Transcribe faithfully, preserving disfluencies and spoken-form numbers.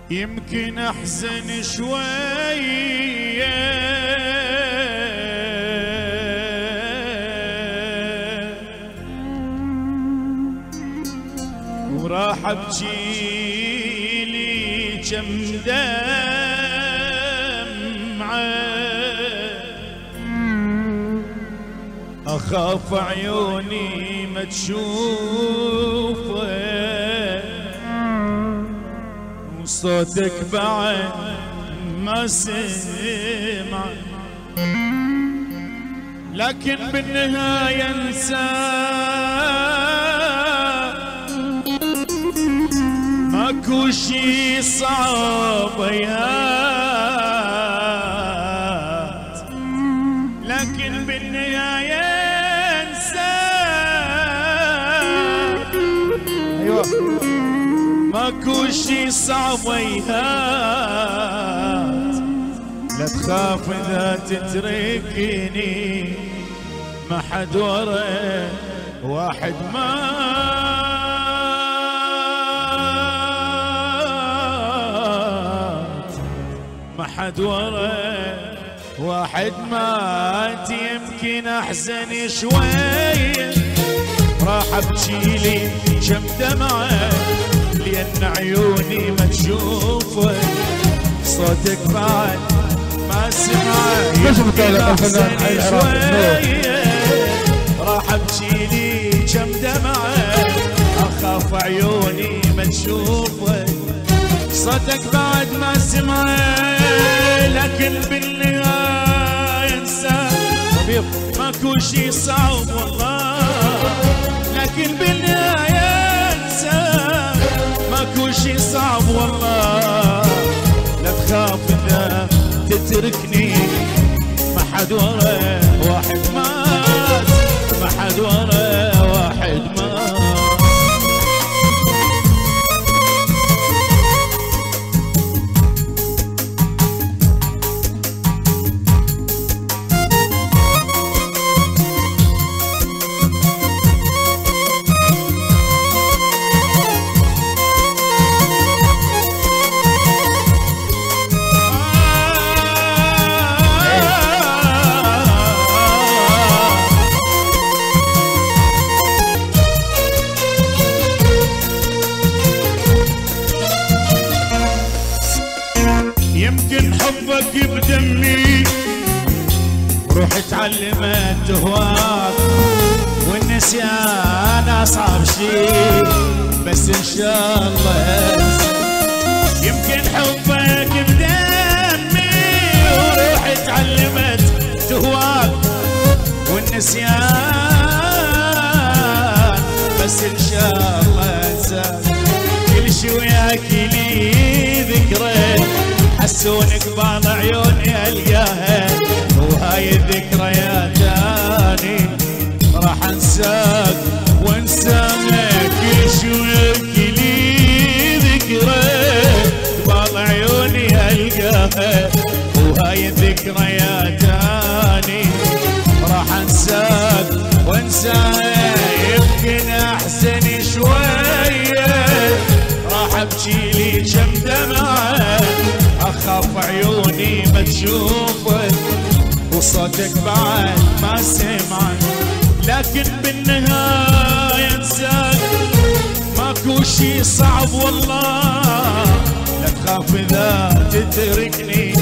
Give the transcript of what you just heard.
يمكن احزن شوية وراح ابكي لي كم دمعة، اخاف عيوني ما تشوفه وصوتك بعد ما سمع، لكن بالنهاية انساك ماكو شي صعبيات، لكن بالنهاية انساك ايوه ماكو شي صعبيات. لا تخاف اذا تتركني ما حد ورا واحد مات، ما حد ورا واحد مات. يمكن احزن شوي راح ابكي لي كم دمعة، لأن عيوني ما تشوفه صوتك بعد ما سمع. يمكن احزن شوية راح ابكي لي كم دمعة، اخاف عيوني ما تشوفه صوتك بعد ما سمع، لكن بالنهاية انساك ماكو شي صعب والله، لكن بالنهاية انساك ماكو شي صعب والله. لا تخاف اذا تتركني ما حد ورا واحد مات، ما حد ورا واحد مات. يمكن حبك بدمي روحي تعلمت هواك، والنسيان اصعب شي بس ان شاء الله. يمكن حبك بدمي وروحي تعلمت هواك، والنسيان بس ان شاء الله انساك. كل شي وياك لي ذكرى حسونك بعض عيوني القاها، وهاي الذكريات اني راح انساك وانساك. كل شويك لي ذكرى بعض عيوني القاها، وهاي الذكريات اني راح انساك وانساك. يمكن احزن شوية راح ابكي لي كم دمعة، اخاف عيوني ما تشوفك وصوتك بعد ما سمعك، لكن بالنهاية انساك ماكو شي صعب والله. لا تخاف اذا تتركني